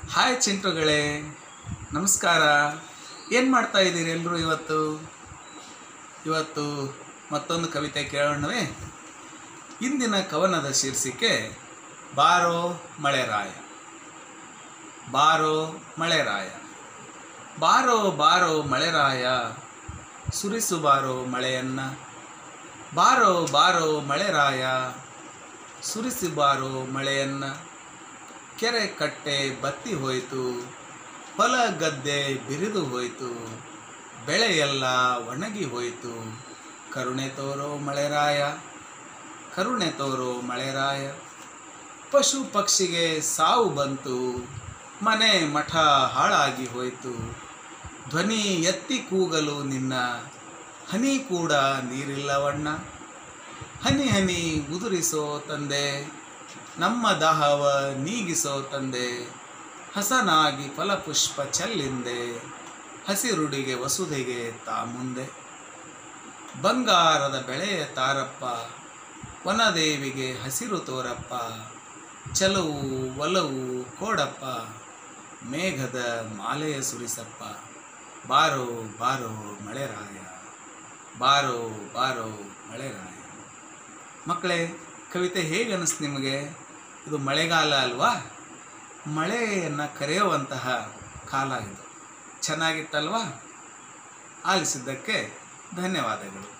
Hi ಚಿಂಟುಗಳೇ, ನಮಸ್ಕಾರ. ಏನು ಮಾಡ್ತಾ ಇದ್ದೀರಿ ಎಲ್ಲರೂ? ಇವತ್ತು ಮತ್ತೊಂದು ಕವಿತೆ ಕೇಳೋಣವೇ? ಇಂದಿನ ಕವನದ ಶೀರ್ಷಿಕೆ ಬಾರೋ ಮಳೆರಾಯ. ಬಾರೋ ಮಳೆರಾಯ, ಬಾರೋ ಬಾರೋ ಮಳೆರಾಯ, ಸುರಿಸು ಬಾರೋ ಮಳೆಯನ್ನ. ಬಾರೋ ಬಾರೋ ಮಳೆರಾಯ, ಸುರಿಸಿ ಬಾರೋ ಮಳೆಯನ್ನ. ಕೆರೆ ಕಟ್ಟೆ ಬತ್ತಿ ಹೋಯಿತು, ಹೊಲ ಗದ್ದೆ ಬಿರಿದು ಹೋಯಿತು, ಬೆಳೆಯೆಲ್ಲ ಒಣಗಿ ಹೋಯಿತು. ಕರುಣೆ ತೋರೋ ಮಳೆರಾಯ, ಕರುಣೆ ತೋರೋ ಮಳೆರಾಯ. ಪಶು ಪಕ್ಷಿಗೆ ಸಾವು ಬಂತು, ಮನೆ ಮಠ ಹಾಳಾಗಿ ಹೋಯಿತು. ಧ್ವನಿ ಎತ್ತಿ ಕೂಗಲು ನಿನ್ನ, ಹನಿ ಕೂಡ ನೀರಿಲ್ಲವಣ್ಣ. ಹನಿ ಹನಿ ಉದುರಿಸೋ ತಂದೆ, ನಮ್ಮ ದಾಹವ ನೀಗಿಸೋ ತಂದೆ. ಹಸನಾಗಿ ಫಲಪುಷ್ಪ ಚೆಲ್ಲಿಂದೆ, ಹಸಿರುಡಿಗೆ ವಸುಧೆಗೆ ತಾ ಮುಂದೆ. ಬಂಗಾರದ ಬೆಳೆಯ ತಾರಪ್ಪ, ವನದೇವಿಗೆ ಹಸಿರು ತೋರಪ್ಪ. ಚಲವು ಒಲವು ಕೋಡಪ್ಪ, ಮೇಘದ ಮಾಲೆಯ ಸುರಿಸಪ್ಪ. ಬಾರೋ ಬಾರೋ ಮಳೆರಾಯ, ಬಾರೋ ಬಾರೋ ಮಳೆರಾಯ. ಮಕ್ಕಳೇ, ಕವಿತೆ ಹೇಗೆ ಅನ್ನಿಸ್ತು ನಿಮಗೆ? ಇದು ಮಳೆಗಾಲ ಅಲ್ವಾ? ಮಳೆಯನ್ನು ಕರೆಯುವಂತಹ ಕಾಲ ಇದು. ಚೆನ್ನಾಗಿತ್ತಲ್ವಾ? ಆಲಿಸಿದ್ದಕ್ಕೆ ಧನ್ಯವಾದಗಳು.